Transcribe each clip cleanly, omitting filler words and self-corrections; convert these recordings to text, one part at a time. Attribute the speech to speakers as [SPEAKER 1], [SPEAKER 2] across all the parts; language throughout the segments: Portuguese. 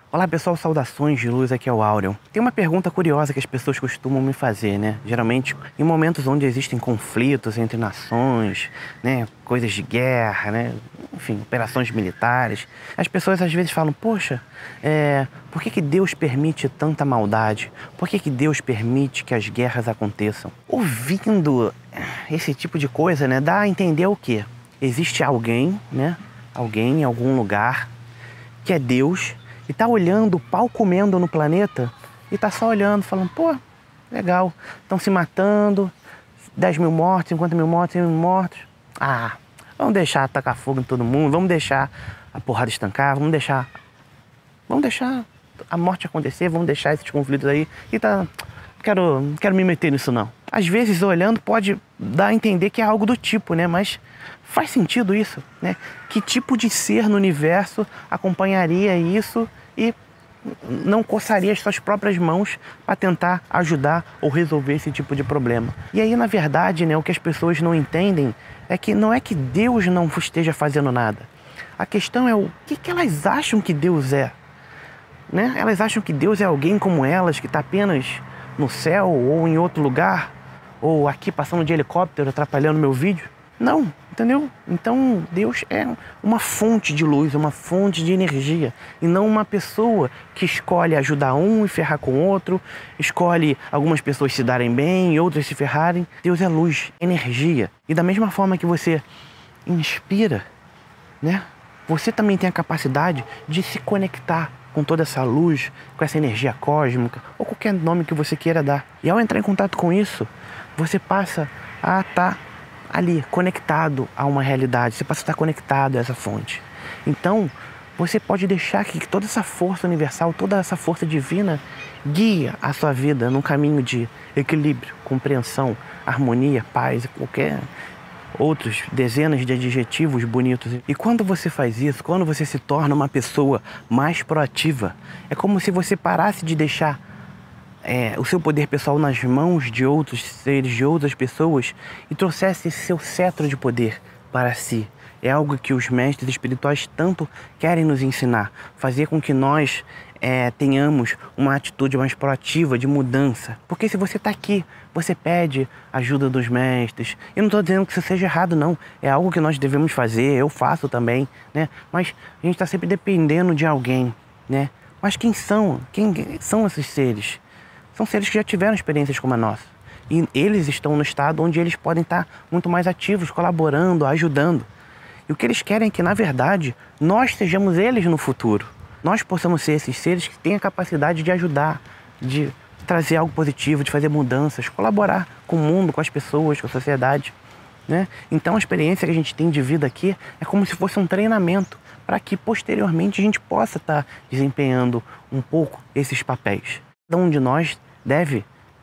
[SPEAKER 1] Olá pessoal, saudações de luz, aqui é o Áureo. Tem uma pergunta curiosa que as pessoas costumam me fazer, né? Geralmente em momentos onde existem conflitos entre nações, né? Coisas de guerra, né? Enfim, operações militares. As pessoas às vezes falam, poxa, por que Deus permite tanta maldade? Por que Deus permite que as guerras aconteçam? Ouvindo esse tipo de coisa, né? Dá a entender o quê? Existe alguém, né? Alguém em algum lugar que é Deus e tá olhando o pau comendo no planeta e tá só olhando, falando, pô, legal, estão se matando, 10 mil mortos, 50 mil mortos, 100 mil mortos. Ah, vamos deixar atacar fogo em todo mundo, vamos deixar a porrada estancar, vamos deixar a morte acontecer, vamos deixar esses conflitos aí e tá, não quero me meter nisso não. Às vezes olhando pode dar a entender que é algo do tipo, né, mas faz sentido isso, né? Que tipo de ser no universo acompanharia isso e não coçaria as suas próprias mãos para tentar ajudar ou resolver esse tipo de problema? E aí, na verdade, né, o que as pessoas não entendem é que não é que Deus não esteja fazendo nada. A questão é o que elas acham que Deus é, né? Elas acham que Deus é alguém como elas, que está apenas no céu ou em outro lugar, ou aqui passando de helicóptero atrapalhando meu vídeo. Não, entendeu? Então Deus é uma fonte de luz, uma fonte de energia, e não uma pessoa que escolhe ajudar um e ferrar com o outro, escolhe algumas pessoas se darem bem e outras se ferrarem. Deus é luz, energia. E da mesma forma que você inspira, né? Você também tem a capacidade de se conectar com toda essa luz, com essa energia cósmica, ou qualquer nome que você queira dar. E ao entrar em contato com isso, você passa a estar ali, conectado a uma realidade, você passa a estar conectado a essa fonte. Então, você pode deixar que toda essa força universal, toda essa força divina guie a sua vida num caminho de equilíbrio, compreensão, harmonia, paz e qualquer outros dezenas de adjetivos bonitos. E quando você faz isso, quando você se torna uma pessoa mais proativa, é como se você parasse de deixar o seu poder pessoal nas mãos de outros seres, de outras pessoas, e trouxesse esse seu cetro de poder para si. É algo que os mestres espirituais tanto querem nos ensinar, fazer com que nós tenhamos uma atitude mais proativa de mudança. Porque se você está aqui, você pede ajuda dos mestres. Eu não estou dizendo que isso seja errado, não. É algo que nós devemos fazer, eu faço também, né? Mas a gente está sempre dependendo de alguém, né? Mas quem são esses seres? São seres que já tiveram experiências como a nossa. E eles estão no estado onde eles podem estar muito mais ativos, colaborando, ajudando. E o que eles querem é que, na verdade, nós sejamos eles no futuro. Nós possamos ser esses seres que têm a capacidade de ajudar, de trazer algo positivo, de fazer mudanças, colaborar com o mundo, com as pessoas, com a sociedade, né? Então a experiência que a gente tem de vida aqui é como se fosse um treinamento para que posteriormente a gente possa estar desempenhando um pouco esses papéis. Cada um de nós deve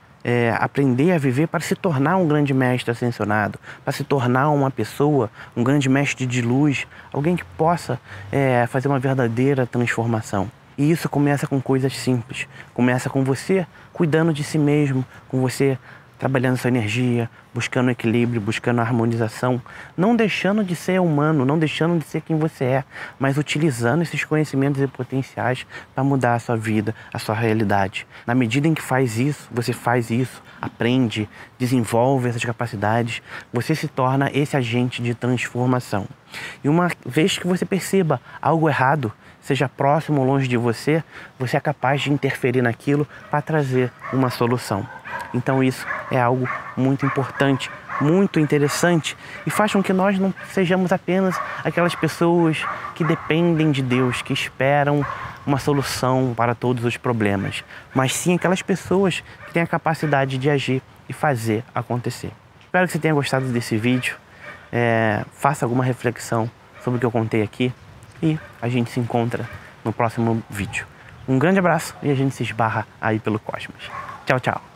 [SPEAKER 1] aprender a viver para se tornar um grande mestre ascensionado, para se tornar uma pessoa, um grande mestre de luz, alguém que possa fazer uma verdadeira transformação. E isso começa com coisas simples, começa com você cuidando de si mesmo, com você trabalhando sua energia, buscando equilíbrio, buscando harmonização, não deixando de ser humano, não deixando de ser quem você é, mas utilizando esses conhecimentos e potenciais para mudar a sua vida, a sua realidade. Na medida em que você faz isso, aprende, desenvolve essas capacidades, você se torna esse agente de transformação. E uma vez que você perceba algo errado, seja próximo ou longe de você, você é capaz de interferir naquilo para trazer uma solução. Então isso é algo muito importante, muito interessante, e faz com que nós não sejamos apenas aquelas pessoas que dependem de Deus, que esperam uma solução para todos os problemas, mas sim aquelas pessoas que têm a capacidade de agir e fazer acontecer. Espero que você tenha gostado desse vídeo, faça alguma reflexão sobre o que eu contei aqui e a gente se encontra no próximo vídeo. Um grande abraço e a gente se esbarra aí pelo cosmos. Tchau, tchau.